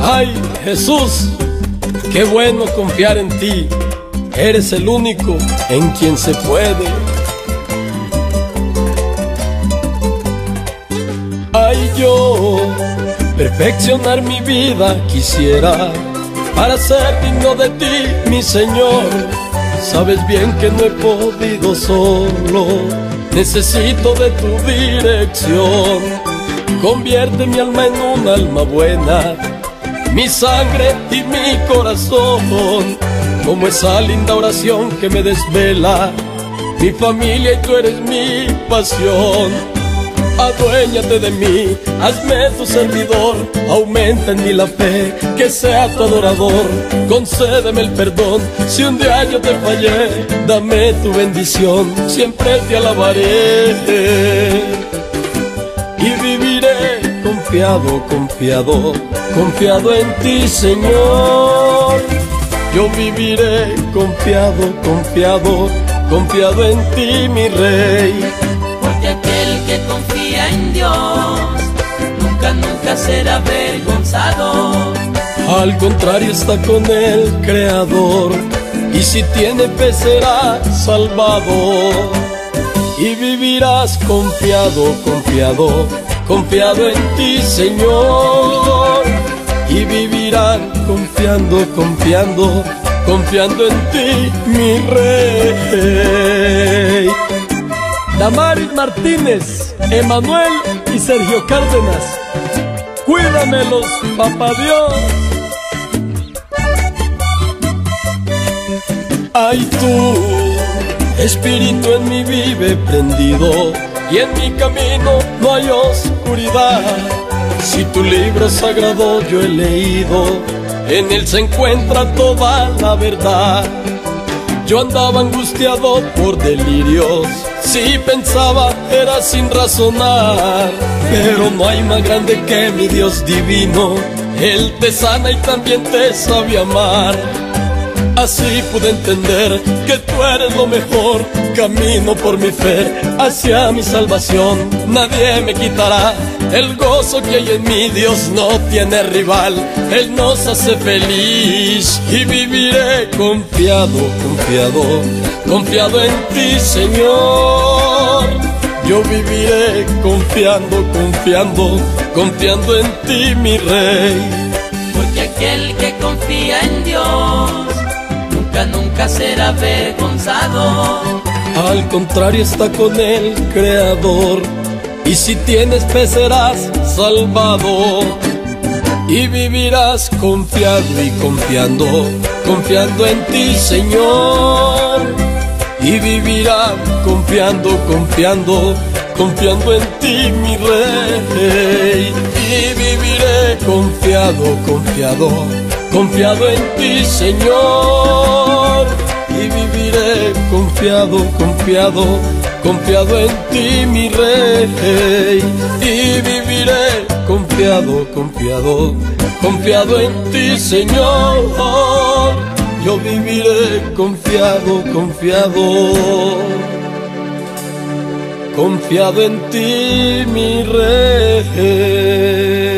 Ay, Jesús, qué bueno confiar en ti. Eres el único en quien se puede. Ay, yo perfeccionar mi vida quisiera para ser digno de ti, mi Señor. Sabes bien que no he podido solo, necesito de tu dirección. Convierte mi alma en un alma buena, mi sangre y mi corazón, como esa linda oración que me desvela. Mi familia y tú eres mi pasión. Aduéñate de mí, hazme tu servidor, aumenta en mí la fe, que sea tu adorador. Concédeme el perdón, si un día yo te fallé, dame tu bendición, siempre te alabaré. Y viviré confiado, confiado, confiado en ti, Señor. Yo viviré confiado, confiado, confiado en ti, mi Rey. Porque aquel que confía en Dios nunca, nunca será avergonzado. Al contrario, está con el Creador, y si tiene fe será salvado. Y vivirás confiado, confiado, confiado en ti, Señor. Y vivirán confiando, confiando, confiando en ti, mi Rey. Damaris Martínez, Emanuel y Sergio Cárdenas, cuídamelos, papá Dios. Ay, tú, Espíritu en mí vive prendido, y en mi camino no hay oscuridad. Si tu libro sagrado yo he leído, en él se encuentra toda la verdad. Yo andaba angustiado por delirios, si pensaba era sin razonar, pero no hay más grande que mi Dios divino. Él te sana y también te sabe amar. Así pude entender que tú eres lo mejor. Camino por mi fe hacia mi salvación. Nadie me quitará el gozo que hay en mí. Dios no tiene rival, Él nos hace feliz. Y viviré confiado, confiado, confiado en ti, Señor. Yo viviré confiando, confiando, confiando en ti, mi Rey. Porque aquel que confía en Dios nunca, nunca será avergonzado. Al contrario, está con el Creador, y si tienes fe serás salvado. Y vivirás confiado y confiando, confiando en ti, Señor. Y vivirán confiando, confiando, confiando en ti, mi Rey. Y viviré confiado, confiado, confiado en ti, Señor. Y viviré confiado, confiado, confiado en ti, mi Rey. Y viviré confiado, confiado, confiado en ti, Señor. Yo viviré confiado, confiado, confiado en ti, mi Rey.